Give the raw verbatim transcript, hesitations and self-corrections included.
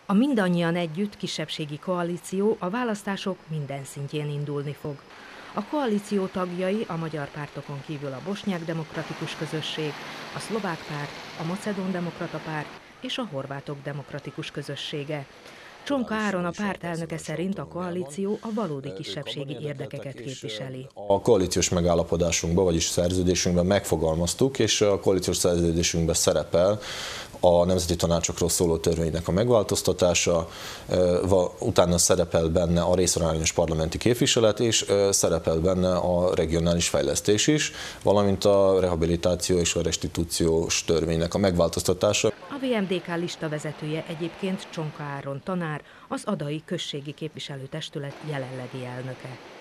A Mindannyian Együtt kisebbségi koalíció a választások minden szintjén indulni fog. A koalíció tagjai a magyar pártokon kívül a Bosnyák Demokratikus Közösség, a Szlovák Párt, a Macedón Demokrata Párt és a Horvátok Demokratikus Közössége. Csonka Áron, a párt elnöke szerint a koalíció a valódi kisebbségi érdekeket képviseli. A koalíciós megállapodásunkban, vagyis szerződésünkben megfogalmaztuk, és a koalíciós szerződésünkben szerepel a nemzeti tanácsokról szóló törvénynek a megváltoztatása, utána szerepel benne a részarányos parlamenti képviselet, és szerepel benne a regionális fejlesztés is, valamint a rehabilitáció és a restitúciós törvénynek a megváltoztatása. A vé em dé ká listavezetője egyébként Csonka Áron tanár, az Adai Községi Képviselőtestület jelenlegi elnöke.